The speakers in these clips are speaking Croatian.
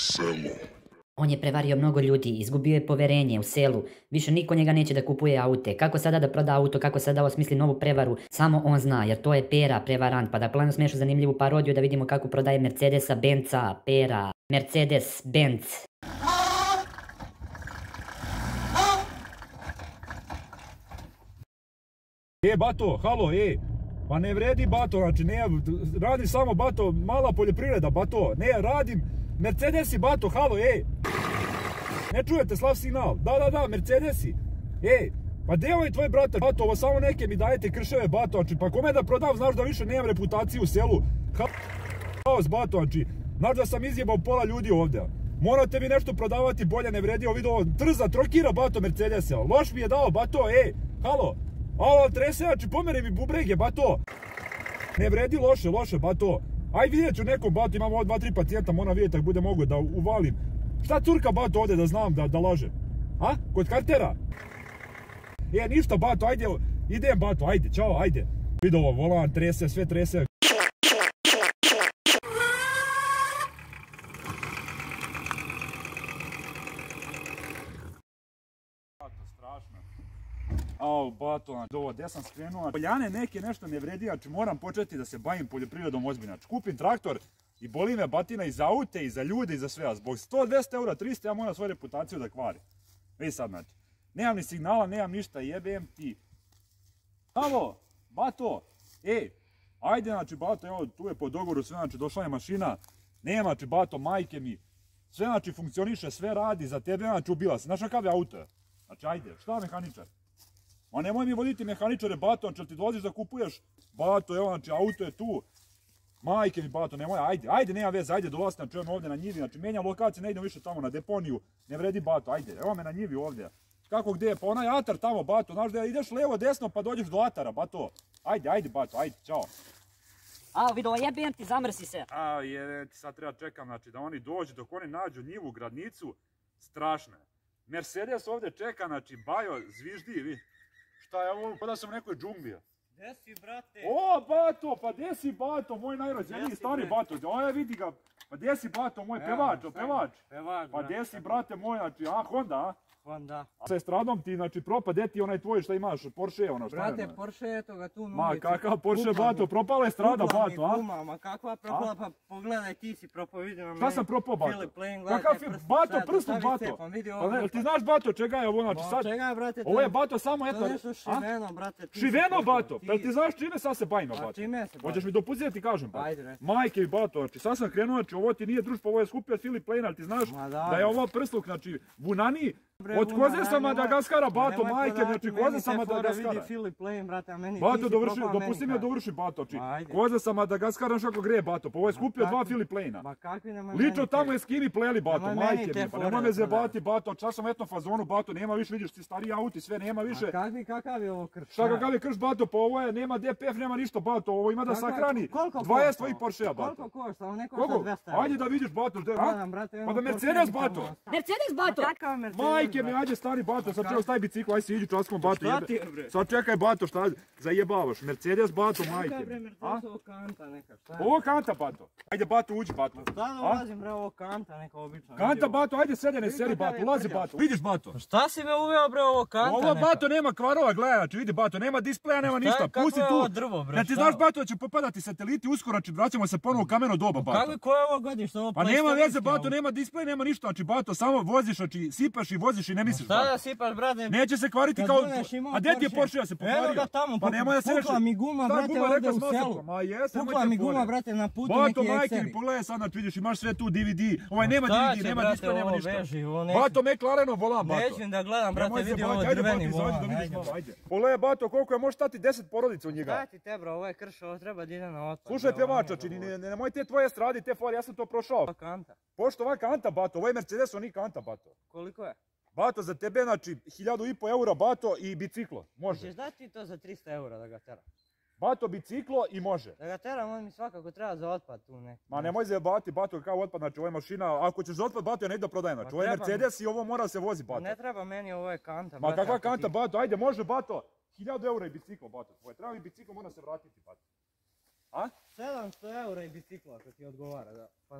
selo. On je prevario mnogo ljudi, izgubio je poverenje u selu, više niko njega neće da kupuje aute. Kako sada da proda auto, kako sada osmisli novu prevaru, samo on zna, jer to je Pera, prevarant. Pa da plano smiješu zanimljivu parodiju da vidimo kako prodaje Mercedesa, Benza, Pera, Mercedes, Benz. Bato, halo, pa ne vredi bato, znači ne, radim samo bato, mala poljoprivreda bato, ne, radim Mercedesi bato, halo, ne čujete slav signal, da, Mercedesi, pa gdje je ovaj tvoj brate, bato, ovo samo neke mi dajete krševe bato, znači pa kome da prodam, znaš da više nemam reputaciju u selu, haos bato, znači, znaš da sam izjebao pola ljudi ovdje, morate mi nešto prodavati bolje, ne vredi, ovo vidio, trza, trokira bato Mercedesa, loš mi je dao bato, halo. Alo, trese, znači pomeri mi bubrege, bato. Ne vredi loše, bato. Aj vidjet ću nekom, bato, imamo ovo 2-3 pacijenta, moram vidjeti ako bude mogu da uvalim. Šta curka, bato, ovdje da znam da laže? A? Kod kartera? Ništa, bato, ajde, idem, bato, ajde, čao, ajde. Vidio ovo, volan, trese, sve trese. Bato, ovo gdje sam skrenuo. Poljane neke nešto ne vredi, znači moram početi da se bavim poljoprivredom ozbiljno. Kupim traktor i boli me batina i za aute, i za ljude, i za sve. A zbog 100-200 eura, 300 ja moram svoju reputaciju da kvarim. Vidi sad, znači. Nemam ni signala, nemam ništa, jebem ti. Halo, bato, ajde, znači, bato, evo, tu je po dogovoru sve, znači, došla je mašina. Nema, znači, bato, majke mi. Sve, znači, funkcioniše, sve radi, za tebe, znači, ubila se. Znaš kakav je auto? Znači, ajde, šta mehaničar? Ma nemoj mi voditi mehaničare, bato, znači ti dolaziš da kupuješ, bato, evo, znači auto je tu, majke mi, bato, nemoj, ajde, nema veze, ajde, dolazi, znači evo me ovdje na njivi, znači menjam lokacije, ne idem više tamo na deponiju, ne vredi, bato, ajde, evo me na njivi ovdje, kako gdje, pa onaj atar tamo, bato, znaš da ideš levo, desno, pa dođeš do atara, bato, ajde, bato, ajde, čao. Vidio, jebem ti, zamrsi se. Jebem ti, sad treba čekam, znači da oni dođu, dok oni nađu njivu, gradnicu, strašno je. Mercedes ovdje čeka, znači, bajo, zviždi, vi. Šta je ovo, pa da sam u nekoj džungli. Gdje si, brate? Bato, pa gdje si, bato, moj najrođeniji stari bato. Vidi ga, pa gdje si, bato, moj pevač. Pa gdje si, brate moj, znači, Honda, a? Honda. Sa estradom ti, znači, propad, gdje ti onaj tvoj šta imaš, Porsche, ono, šta je? Brate, Porsche, eto ga tu Ma, kakav Porsche, bato, propala estrada, bato, a? Guma, ma kakva propala, pa pogledaj, ti si propao, vidio na meni. Šta sam propao, bato? Philip Lane, Kakav je, bato, prstom, bato. Ti znaš, bato, čega je ovo, znači, sad? Čega je, brate? Ovo je, bato, samo, eto. To je nešto šiveno, brate. Šiveno, bato? Pa ti znaš čime sad se bavimo, bato? Čime se bavimo? Hoćeš mi dopustiti da ti kažem, bato? Ajde, ne. Majke mi, bato, znači, sad sam krenuo, znači, ovo ti nije društvo, ovo je skupio Philip Lane, ali ti znaš da je ovo prsluk, znači, Vunani, od koze sa Madagaskara, bato, majke, znači, koze sa Madagaskara. Vidi Philip Lane, brate, a meni ti Bato, si propao meni. dopusti mi da dovršim, bato, znači, koze sa Madagaskara, znaš kako gre, bato, pa ovo je skupio 2 Philip Lane-a. Ma kakvi nemoj meni... Lično tamo je skini pleli, bato, majke mi, pa nemoj me zebati, bato. bato, čas sam etno fazonu, bato, nema više, vidiš ti stariji auti, sve nema više. A kakav je ovo krš? Šta kakav je krš, bato, pa ovo je, nema DPF, nema ništa, bato, ovo ima da sahrani 20 tvojih Porschea, bato. Koliko košta? Ovo ne košta 200 €. Ajde da vidiš, bato, pa da Mercedes, bato. Mercedes, bato! Majke mi, ajde stari, bato, sad čeo staj bicikl, aj si iđi časkom, bato, Šta ti je, bre? sad čekaj, bato, šta zajebavaš, Mercedes, bato, majke Šta je, bre, mi. Mercedes, ovo kanta neka, šta je? Ovo kanta, bato, ajde, bato, uđi, bato. Šta da ulazim, bre, ovo kanta neka obična? Kanta, bato, ajde, sede, ne seri, bato, ulazi, bato, vidiš, bato. Šta si me uveo, bre, ovo kanta Ovo, neka? bato, nema kvarova, gledaj, znači, vidi, bato, nema displeja, nema ništa, pusti Kako je tu. ovo drvo, bre, Da ti znaš, bato, da će popadati sateliti uskoro, znači, vraćamo se ponovo u kameno doba, bato. Ko je ovo godište, ovo Pa nema veze, bato, nema displej, nema ništa, znači, bato, samo voziš, znači, sipaš i voziš i ne misliš, Šta bato. da sipaš, brate? Neće se kvariti kao... A gdje ti je Porsche da se pokvario? Evo ga tamo, Pa nemoj da se pukla mi guma, brate, ovdje u selu. Ma jes, nemoj Pukla te mi guma, fore. brate, na putu neki Bato, majke mi, ekseri. pogledaj sad, znači vidiš, imaš sve tu DVD, ovaj nema DVD, nema display, nema ništa. Bato, Bato, McLareno volan, bato. nećem da gledam, brate, Nemoj se vidi ovo baviti, ajde, drveni bato, izađi volan, da vidiš ajde. malo, ajde. Pogledaj, bato, koliko je, može stati 10 porodica u njega. Daj ti te, bro, ovo je krš, ovo treba da ide na otpad. Slušaj, pevača, čini, nemoj te tvoje stradi, te fore, ja sam to prošao. Ova kanta. Pošto ova kanta, bato, ovo je Mercedes, oni kanta, bato. Koliko je? Bato, za tebe, znači, 1.500 eura, bato, i biciklo, može. Češ dati ti to za 300 € da ga teram? Bato, biciklo i može. Da ga teram, on mi svakako treba za otpad tu ne. Ma nemoj zajebati, bato, kao otpad, znači ovo je mašina, ako ćeš za otpad, bato, ja ne idem da prodajem, znači ovo je Mercedes i ovo mora se vozi, bato. Ne treba meni, ovo je kanta. Ma kakva kanta, bato, ajde, može, bato, 1000 eura i biciklo, bato, tvoje, treba mi biciklo, mora se vratiti, bato. A? 700 € i biciklo ako ti odgovara da pazari.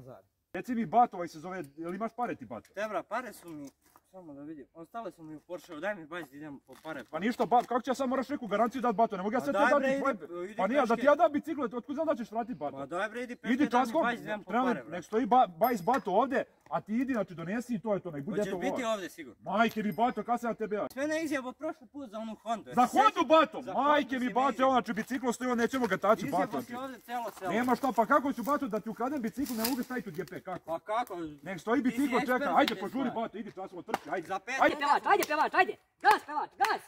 Reci mi bato, ovaj se zove, jel imaš pare ti bato? Tebra, pare su mi, samo da vidim, ostale su mi u Porscheu, daj mi bajs da idem po pare. Pa ništa, kako će ja sad moraš neku garanciju dati bato, ne mogu ja sad te dati tvoje... Pa nije, da ti ja dam biciklu, otkud znam da ćeš vratiti bato? Ma daj bre, idi peške, Idi daj mi časkom, bajs da idem po pare, bro. nek stoji bajs bato ovdje, a ti idi, znači donesi i to je to, nek bude to ovo. Hoćeš biti ovdje sigurno. Majke mi bato, kada sam ja tebe ja? Sve ne izjebo prošli put za onu Hondu. Za Hondu bato, majke mi bato, evo znači biciklo stoji, nećemo ga taći bato. Izjebo si ovdje cijelo selo. Nema šta, pa kako ću bato da ti ukradem biciklu, ne mogu staviti u GP, kako? Pa kako? Nek stoji biciklo, čeka, ajde požuri bato, idi časom trči, ajde. Za 5 Ajde pevač, ajde! Gas pevač, gas!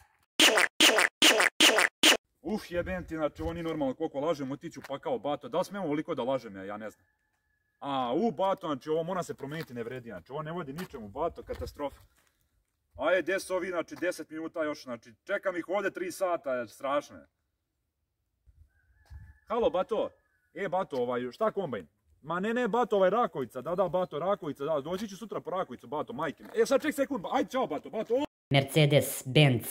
Jebem ti, znači ovo nije normalno koliko lažem, otiću pa kao bato, da li smemo ovoliko da lažem ja ne znam. Bato, znači ovo mora se promijeniti, ne vredi, znači ovo ne vodi ničemu, bato, katastrofa. Ajde, gdje su ovi, znači 10 minuta još, znači čekam ih ovdje 3 sata, strašno je. Halo, bato, bato, šta kombajn? Ma ne, bato, Rakovica, da, bato, Rakovica, da, doći ću sutra po Rakovicu, bato, majke. Sad ček sekund, ajde, čao, bato, Mercedes, Benz.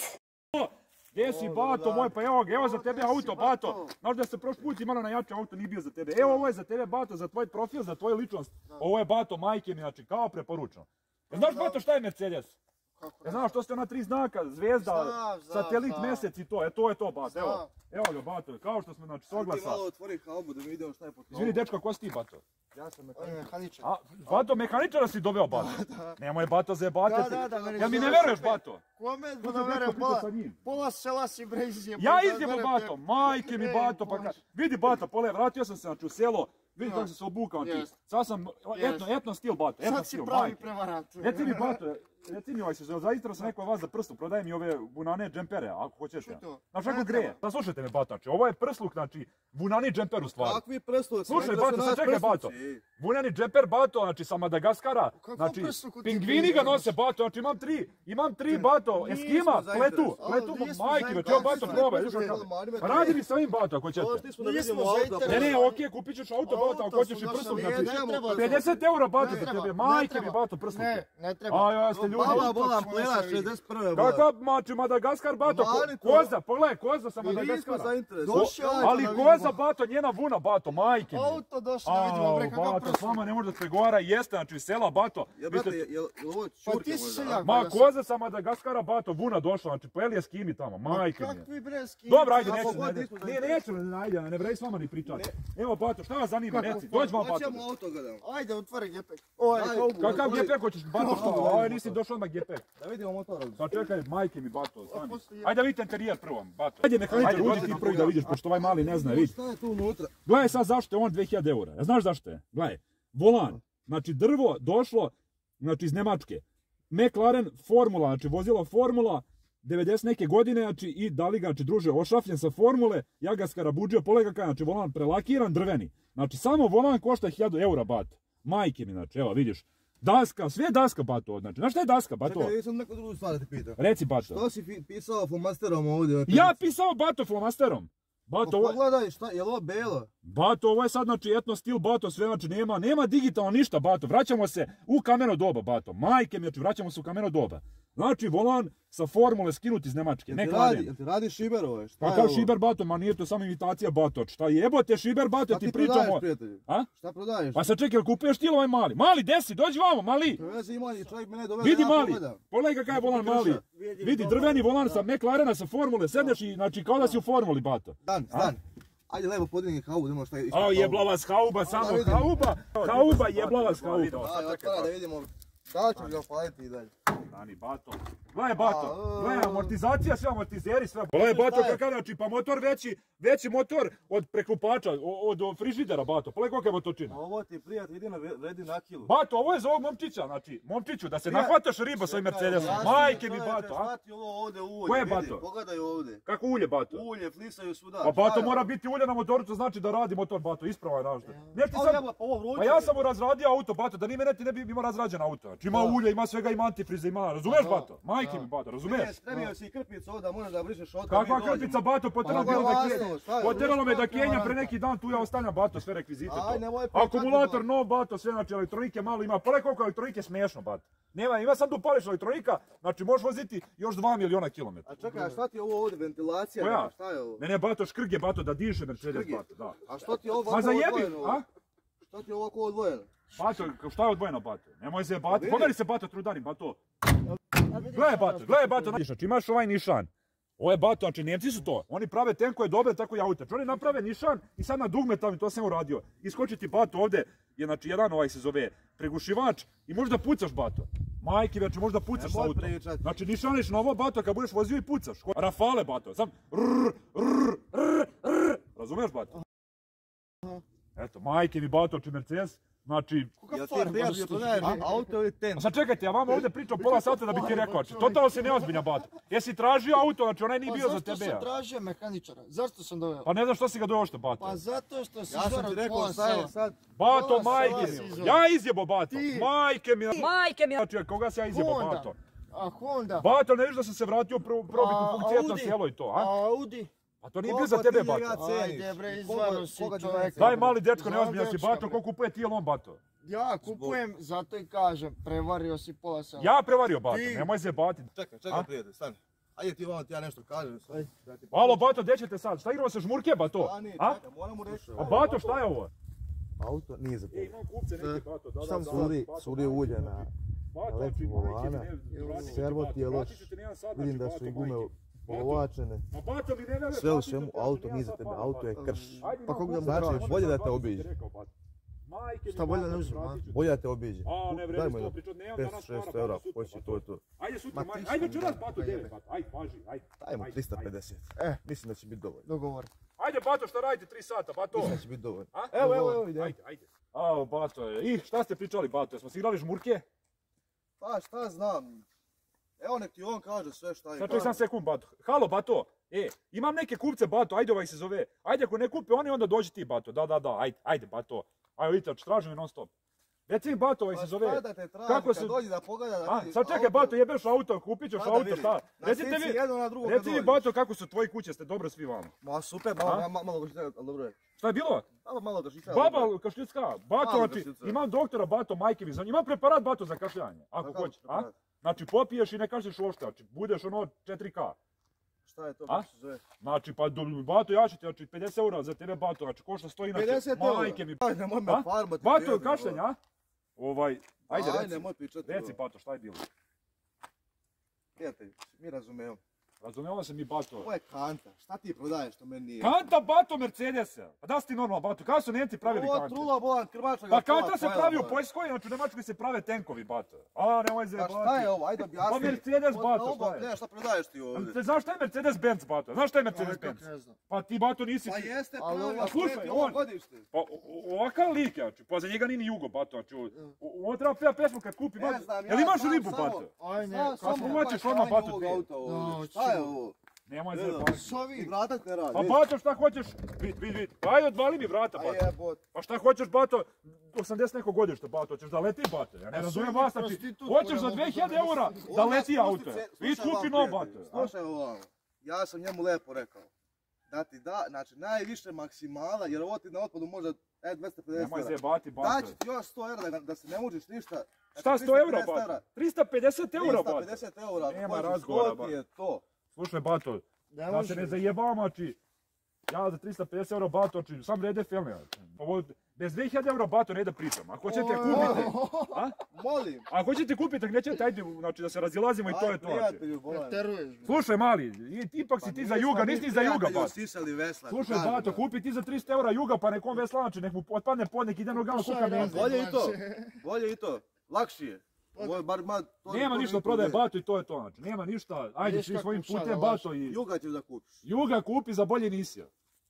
Gdje si bato moj, pa evo za tebe auto, bato. Znaš da se prošli put imala na jače auto, nije bio za tebe. Evo ovo je za tebe, bato, za tvoj profil, za tvoju ličnost. Ovo je bato, majke mi, znači kao preporučeno. Znaš bato šta je Mercedes? Znaš što ste ona 3 znaka, zvezda, satelit, mjesec i to, to je to bato, evo ga bato, kao što smo znači s oglasa. Ti malo otvori haubu da mi vidimo šta je pod haubu. Izvini dečko, ko si ti bato? Ja sam mehaničar. Bato, mehaničara si doveo bato? Nemoj bato zajebate se. Jel mi ne veruješ bato? Kome da verujem, pola sela si bre izjebo. Ja izjebo bato, majke mi bato, pa vidi bato, vratio sam se znači u selo, vidi kako sam se obukao ti. Sad sam etno stil bato, etno Sad si stil, pravi majke. prevarant. Reci mi bato, reci mi se zove, zaistro sam neko vas za prstu, prodaje mi ove vunane džempere, ako hoćeš ja. Znaš kako greje? Da slušajte me bato, znači ovo je prsluk, znači vunani džemper u stvari. Kakvi prsluk? Slušaj bato, sad čekaj bato. Vunani džemper bato, znači sa Madagaskara, znači pingvini ga nose bato, znači imam tri bato, eskima, pletu, majke, već evo bato probaj, radi mi sa ovim bato ako ćete. Ne, okej, kupit ćeš auto bato, ako hoćeš i prsluk, znači 50 eura bato za tebe, majke mi bato prsluk. Ne treba. Ja ste ljudi. Bola pleva 61. Kako, znači Madagaskar bato, koza, pogledaj, koza sa Madagaskara. Ali koza bato, njena vuna bato, majke mi. Auto došlo da vidimo bre kako bato, s vama ne može da se pregovara, jeste, znači iz sela bato. Jel ovo čurke možda? Ma koza sa Madagaskara bato, vuna došla, znači pojeli je skimi tamo, majke mi. Kakvi bre skimi? Dobro, ajde, neću, ne vredi s vama ni pričati. Evo bato, šta vas zanima, reci, dođi vam bato. Hoćemo auto gledam. Ajde, otvori gepek. Kakav gepek hoćeš, bato što? Nisi došao odmah gepek. Da vidimo motor. Pa čekaj, majke mi bato, stani. Ajde da vidite interijer prvom, bato. Ajde mehaničar, uđi ti prvi da vidiš, pošto ovaj mali ne zna, vidi. Šta je tu unutra? Gledaj sad zašto je on 2000 eura. Ja znaš zašto je? Gledaj, volan, znači drvo došlo, znači iz Nemačke. McLaren Formula, znači vozilo Formula, 90 neke godine, znači i da li ga, znači druže, ošrafljen sa Formule, ja ga skarabuđio, polega kaj, znači volan prelakiran, drveni. Znači samo volan košta 1000 eura, bato. Majke mi, znači, evo vidiš. Daska, sve je daska, bato, znači, znaš šta je daska, bato? Čekaj, ja sam neku drugu stvar da ti pitam. Reci, bato. Što si pisao flomasterom ovdje? Ja pisao, bato, flomasterom. Bato, ovo... Pogledaj, šta, je li ovo belo? Bato, ovo je sad, znači, etno stil, bato, sve, znači, nema digitalno ništa, bato. Vraćamo se u kameno doba, bato. Majke mi, znači, vraćamo se u kameno doba. Znači, volan sa Formule skinuti iz Nemačke, ne kladen. Jel ti radi šiber ovo? Pa kao šiber, bato, ma nije to samo imitacija, bato. Šta jebote šiber, bato, ti pričamo... Šta ti prodaješ, prijatelju? A? Šta prodaješ? Pa sad čekaj, jel kupuješ ti ovaj mali? Mali, desi, dođi vamo, mali! Vidi mali, pogledaj kakav je volan mali. Vidi, drveni volan sa McLarena, sa Formule, sedneš i, znači, kao da si u Formuli, bato. Dan. Ajde lepo podigni haubu, da imamo šta je isto. Jebla vas hauba, samo hauba, jebla vas hauba. Ajde, otvara da vidimo. Da ću ga opaliti i dalje. Stani, bato. Gledaj, bato. Gledaj, amortizacija, sve amortizeri, sve. Gledaj, bato, kakav, znači, pa motor veći motor od preklupača, od frižidera, bato. Pogledaj kolika je motočina. Ovo ti prijatelj, vredi na kilu. Bato, ovo je za ovog momčića, znači, momčiću, da se nahvataš riba s ovim Mercedesom. Majke mi, bato, a? Shvati ovo ovdje ulje. Koje, bato? Pogledaj ovdje. Kako ulje, bato? Ulje, flisaju svuda. Pa bato mora biti ulje na motoru, to znači da radi motor, bato, ispravo je našto. Pa ja sam mu razradio auto, bato, da ni mene ti ne bi imao razrađen auto. Znači ima ulje, ima svega, ima antifrize, ima, razumeš, bato? Majke mi, bato, razumeš? Spremio si krpicu ovdje, možeš da brišeš otkad. Kakva krpica, bato, poteralo me da Kenja pre neki dan, tu ja ostavljam, bato, sve rekvizite to. Akumulator, nov, bato, sve, znači elektronike malo ima, pogledaj koliko elektronike smiješno, bato. Ima sad upališ elektronika, znači možeš voziti još 2 miliona kilometra. A čekaj, a šta ti je ovo ovdje, ventilacija, šta je ovo? Ne, bato, škrge, bato, da diše Mercedes, bato, da. A što ti je ovo ma zajebi, a? Šta ti je ovako odvojeno? Bato, šta je odvojeno, Bato? Nemoj se, Bato. Pogledaj se, Bato, trudari, Bato. Gledaj, Bato. Znači, imaš ovaj nišan. Ovo je Bato, znači Njemci su to. Oni prave tenkove dobre, tako i aute. Oni naprave nišan i sad na dugme tamo, to sam uradio. Iskoči ti Bato ovdje, je znači jedan ovaj se zove pregušivač i možda pucaš, Bato. Majke, znači možda pucaš s autom. Znači nišaniš na ovo, Bato, kad budeš vozio i pucaš. Rafale, Bato, sam razumiješ, Bato? Eto, majke mi, Bato, či Mercedes. Znači... Jel ti prijatelj prodaješ auto ili ten? A sad čekajte, ja vam ovdje pričam pola sata da bi ti rekao, znači, totalno se neozbilja, Bato. Jesi tražio auto, znači onaj nije bio za tebe. Zašto sam tražio mehaničara? Zašto sam doveo? Pa ne znam što si ga doveo što, Bato. Pa zato što si Ja sam ti rekao sad. Bato, pola majke sela mi. si Ja izjebo, Bato. Majke mi. Majke mi! Znači, koga se ja izjebo, Honda. Bato? A Honda? Bato, ne viš da sam se vratio probitnu funkciju na Audi. selo i to, a? Audi? A to nije bio za tebe, Bato. Ajde bre, izvaro si čovjek. Daj mali dečko, neozbiljan si, Bato, ko kupuje ti jel on, Bato? Ja kupujem, zato i kažem, prevario si pola sela. Ja prevario, Bato, Ti. nemoj se bati. Čekaj, A? prijatelj, stani. Ajde ti vam, ti ja nešto kažem. Alo, Bato, gdje ćete sad? Šta igramo se žmurke, Bato? A nije, A? čekaj, moram mu reći. A Bato, šta je ovo? Auto nije za tebe. Imam kupce neki, Bato, da. Suri ulje na Bato, letu znači, volana. majke mi, ne, vratit ćete, Servo Bato, ti je loš. vratit ćete na jedan sat, Vidim da znači, su Bato, i gume majke. polovačene. Ma Bato mi ne vele, Sve u vratit svemu, ćete, auto znači, nije za jedan tebe, sat, auto je Bato. krš. Ajde, Pa imam kog da mu kupce, Znači, tražiš? bolje da te 20 obiđe. rekao, Bato. Majke mi, Šta bolje Bato, ne uzmem, a? vratit ćete. Bolje da te obiđe. A, ne vredi Daj mu sto jedno pričat, nemam danas 500-600 para, eura, Bato, hoće sutra, to je to. Ajde sutra, Ma ti ajde sam večeras, mi Bato, dao, 9, Bato, ajde, važi, ajde. Daj mu Ajde, 350. Mislim da će biti dovoljno. Dogovor. Ajde, Bato, šta radite 3 sata, Bato? Mislim da će biti dovoljno. A? Evo, ide. Ajde. A, Bato, i šta ste pričali, Bato, jesmo si igrali žmurke? Pa šta znam. Evo nek ti on kaže sve šta je. Sad čekaj sam sekund, Bato. Halo, Bato, imam neke kupce, Bato, ajde ovaj se zove. Ajde, ako ne kupe oni, onda dođi ti, Bato, da, ajde, Bato. Ajde, vidite, traži mi non stop. Reci mi, Bato, ovaj se zove. Pa šta da te traži, Kako kad se... dođi da pogleda da A, vidi sad čekaj, auto. Bato, jebeš auto, kupit ćeš Pa da auto, vidi. šta? Na Recite slici mi, jedno na drugo kad reci mi, dođe. Bato, kako su tvoji kuće, ste dobro svi vama. Ma super, A? malo ga šitaju, ali dobro je. Šta je bilo? Malo ga šitaju. Baba kašljicka, Bato, Malo znači, kašljica. imam doktora, Bato, majke mi, imam preparat, Bato, za kašljanje, ako Kakav hoćeš, a? preparat? Znači, popiješ i ne kašlješ uopšte, znači, budeš ono 4K. Šta je to, A? kako se zove? Znači, pa, Bato, ja ću ti, znači, 50 eura za tebe, Bato, znači, ko što stoji, znači, 50 eura? majke mi. Ajde, nemoj me A? farmati. Bato, prijatelju, kašljenj, a? Ajde, Ajde, reci, nemoj pričati. reci, Bato, šta je bilo? Prijatelj, mi razumijemo. Razumijemo se mi, Bato. Ovo je kanta, šta ti prodaješ što meni nije? Kanta, Bato, Mercedesa. Pa da si ti normalno, Bato, kada su Nemci pravili Ovo kante? trula bolan, krmača ga Pa čela, kanta se pojela, pravi u bolan. Poljskoj, znači u Njemačkoj se prave tenkovi, Bato. A, nemoj Pa zajebati. šta je ovo, ajde objasni. Pa Mercedes, Bato, šta je? Ne, šta prodaješ ti ovdje? Te znaš šta je Mercedes-Benz, Bato? Znaš šta je Mercedes-Benz? Ne znam. Pa ti, Bato, nisi... Pa jeste Ali pravi, ovo- a slušaj, slušaj, on- on godište. Pa ovakav lik, znači, pa za njega nije ni Jugo, Bato, znači, ovo treba peva pesmu kad kupi, Ne Bato. znam, Jel ja imaš znam ribu, samo- Bato? Aj ne, Samo Kako kako? hoćeš odmah, Bato, ovog ti? auta ovdje. Da, Šta je čuo. ovo? Nemoj Evo, zajebati. I vrata te radi. Pa Bato, šta hoćeš? Vid. Pa ajde, odvali mi vrata, A Bato. jebot. Pa šta hoćeš, Bato? 80 neko godište, Bato, hoćeš da leti, Bato? Ja ne razumijem vas, znači, hoćeš za 2000 eura da leti auto. I kupi nov, Bato. Slušaj ovo, ja sam njemu lepo rekao. Da ti da, znači najviše maksimala, jer ovo ti na otpadu može 250 Nemoj eura. zajebati, Bato. Daći ti još 100 eura da se ne mučiš ništa. Šta, Znači, 100 eura, 350 Bato? 350 eura, Bato. 350 eura, Nema hoćeš, razgovora, to ti Bato. je to. Slušaj, Bato, Ne da se ne zajebam, znači, ja za 350 eura, Bato, znači, sam rede filme. Bez 2000 eura, Bato, ne da pričam. Ako ćete kupiti, a? Molim. Ako ćete kupiti, ako nećete, ajde, znači, da se razilazimo i to je to. znači. Prijatelju, bolan. teruješ. Slušaj, mali, ipak si ti za Juga, nisi ni za Juga, Bato. Sisali vesla. Slušaj, Bato, kupi ti za 300 eura Juga, pa nekom vesla, znači, nek mu otpadne pod, nek ide nogama kuka menza. Bolje i to. Lakši je. Ovo je bar to Nema to ništa niko prodaje, ne. Bato, i to je to, znači, nema ništa, ajde, Vidiš svi kako svojim šalje, putem, laž. Bato, i Juga ćeš da kupiš. Juga kupi za bolje nisija.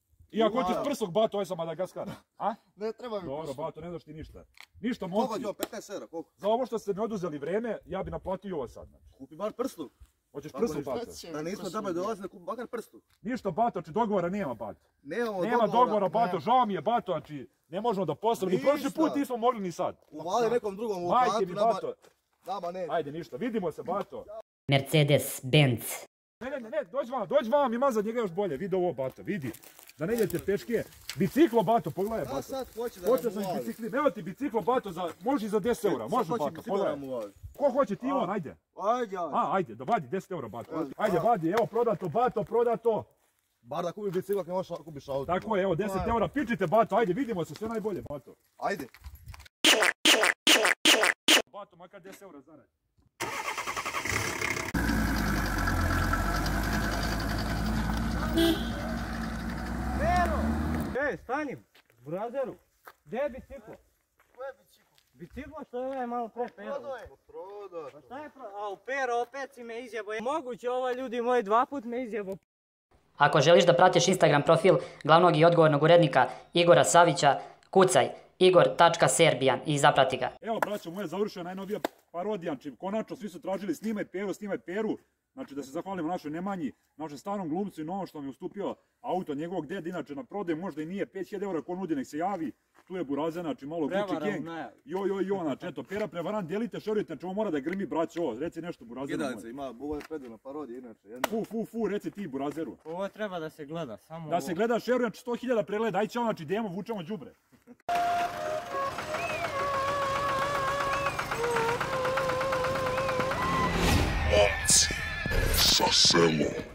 I ako hoćeš prsog, Bato, ovaj sa Madagaskara, a? Ne treba mi Dobro, posao. Bato, ne znaš ti ništa. Ništa, Koliko momci, ti ovo, 15 eura, koliko? za ovo što ste mi oduzeli vreme, ja bi naplatio ovo sad, znači. Kupi bar prstu. Hoćeš Tako prsu, je, šta Bato? Da nismo tamo dolazili, kupi bakar prstu. Ništa, Bato, znači dogovora nema, Bato. Nemamo Nema dogovora, Bato, žao mi je, Bato, znači, ne možemo da postavimo. Ni prošli Ništa. put nismo mogli ni sad. Uvali nekom drugom u Majke kantu, mi, Bato, nama ne. ajde, ništa, vidimo se, Bato. Mercedes, Benz. Ne, dođi vam, ima za njega još bolje, vidi ovo, Bato, vidi. Da ne idete peške. Biciklo, Bato, pogledaj, Da Bato. sad hoće da Hoće nam sam uvali. bicikli, evo ti biciklo, Bato, može i za 10 eura, može, Sad hoće Bato, biciklo da pogledaj. nam uvali. Ko hoće ti on, ajde. Ajde, ajde. Ajde, vadi 10 eura, Bato. Ajde, vadi, evo, prodato, Bato, prodato. Bar da kupiš bicikl, ako ne možeš kupiš auto. Tako je, evo 10 eura, pičite Bato, ajde vidimo se, sve najbolje Bato. Ajde. Bato, makar 10 eura zaradi. Pero! Ej, stanim! Brazeru! Gdje je biciklo? Ko je bicikl? Biciklo što je ovaj malo pre Pero. Prodo je. Prodo. Pa šta je Au, Pero, opet si me izjebo. Moguće ovo ljudi moji 2 put me izjebo. Ako želiš da pratiš Instagram profil glavnog i odgovornog urednika Igora Savića, kucaj igor.serbian i zaprati ga. Evo braćo, moja završena najnovija parodija, znači konačno svi su tražili snimaj Peru, znači da se zahvalimo našoj Nemanji, našem starom glumcu i novom što mi je ustupio auto njegovog deda, inače na prodaju možda i nije 5000 eura, ko nudi nek se javi, tu je Burazer, znači malo Gucci Gang, jo, znači eto, Pera prevaran, delite, šerujte, znači ovo mora da grmi braćo, reci nešto Burazeru moj. Gledajte, ima, ovo je predivna parodija inače. Fu, reci ti Burazeru. Ovo treba da se gleda, samo Da se gleda, šeruj, znači 100.000 pregleda, aj ćao, znači idemo, vučemo đubre. Momci sa selom.